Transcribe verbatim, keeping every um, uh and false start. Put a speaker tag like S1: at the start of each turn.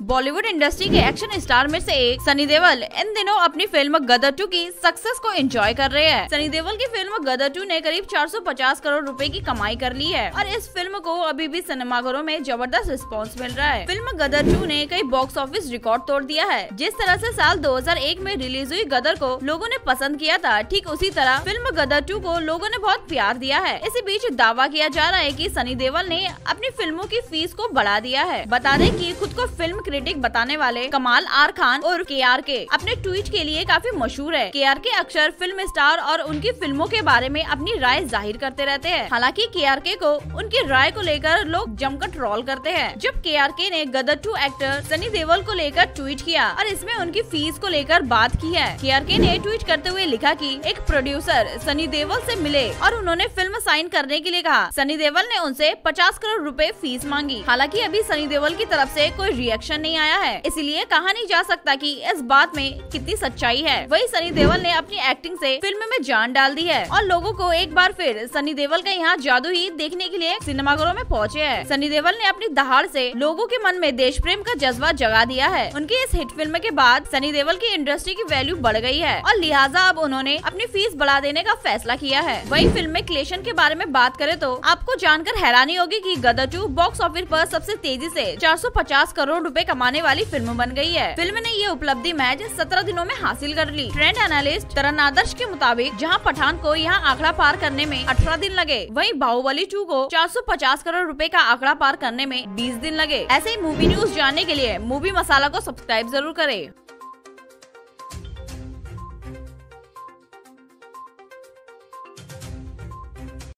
S1: Bollywood industry के action star में से एक सनी देओल इन दिनों अपनी फिल्म गदर टू की सक्सेस को एंजॉय कर रहे हैं। सनी देओल की फिल्म गदर टू ने करीब चार सौ पचास करोड़ रुपए की कमाई कर ली है और इस फिल्म को अभी भी सिनेमाघरों में जबरदस्त रिस्पांस मिल रहा है। फिल्म गदर टू ने कई बॉक्स ऑफिस रिकॉर्ड तोड़ दिया है। जिस तरह से साल दो हज़ार एक में रिलीज हुई गदर को लोगों ने पसंद किया था, ठीक उसी तरह फिल्म गदर टू को लोगों ने बहुत प्यार दिया है। इसी बीच दावा किया जा रहा है कि सनी देओल ने अपनी फिल्मों की फीस को बढ़ा दिया है। बता दें कि खुद को फिल्म क्रिटिक बताने वाले कमाल आर खान और के आर के अपने ट्वीट के लिए काफी मशहूर है। के आर के अक्सर फिल्म स्टार और उनकी फिल्मों के बारे में अपनी राय जाहिर करते रहते हैं। हालांकि के आर के को उनकी राय को लेकर लोग जमकर ट्रोल करते हैं। जब के आर के ने गदर टू एक्टर सनी देओल को लेकर ट्वीट किया और इसमें उनकी फीस को लेकर बात की है। के आर के ने ट्वीट करते हुए लिखा कि एक प्रोड्यूसर सनी देओल से मिले और उन्होंने फिल्म साइन करने के लिए कहा। सनी देओल ने उनसे पचास करोड़ रुपए फीस मांगी। हालांकि अभी सनी देओल की तरफ से कोई रिएक्शन नहीं आया है, इसलिए कहा नहीं जा सकता कि इस बात में कितनी सच्चाई है। वही सनी देओल ने अपनी एक्टिंग से फिल्म में जान डाल दी है और लोगों को एक बार फिर सनी देओल का यहाँ जादू ही देखने के लिए सिनेमाघरों में पहुँचे हैं। सनी देओल ने अपनी दहाड़ से लोगों के मन में देश प्रेम का जज्बा जगा दिया है। उनकी इस हिट फिल्म के बाद सनी देओल की इंडस्ट्री की वैल्यू बढ़ गई है और लिहाजा अब उन्होंने अपनी फीस बढ़ा देने का फैसला किया है। वही फिल्म में कलेक्शन के बारे में बात करें तो आपको जानकर हैरानी होगी कि गदर टू बॉक्स ऑफिस पर सबसे तेजी से चार सौ पचास करोड़ रुपए कमाने वाली फिल्म बन गई है। फिल्म ने ये उपलब्धि मैच सत्रह दिनों में हासिल कर ली। ट्रेंड एनालिस्ट तरन आदर्श के मुताबिक जहां पठान को यहां आंकड़ा पार करने में अठारह दिन लगे, वहीं बाहुबली टू को चार सौ पचास करोड़ रुपए का आंकड़ा पार करने में बीस दिन लगे। ऐसे ही मूवी न्यूज जानने के लिए मूवी मसाला को सब्सक्राइब जरूर करें।